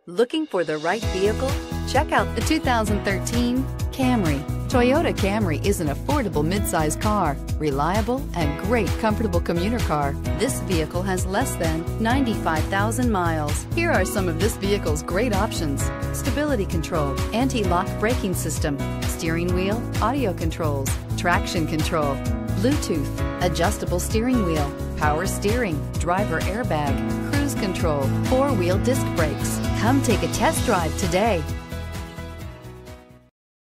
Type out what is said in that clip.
Looking for the right vehicle? Check out the 2013 Camry. Toyota Camry is an affordable midsize car, reliable and great comfortable commuter car. This vehicle has less than 95,000 miles. Here are some of this vehicle's great options: stability control, anti-lock braking system, steering wheel audio controls, traction control, Bluetooth, adjustable steering wheel, power steering, driver airbag, cruise control, four-wheel disc brakes. Come take a test drive today.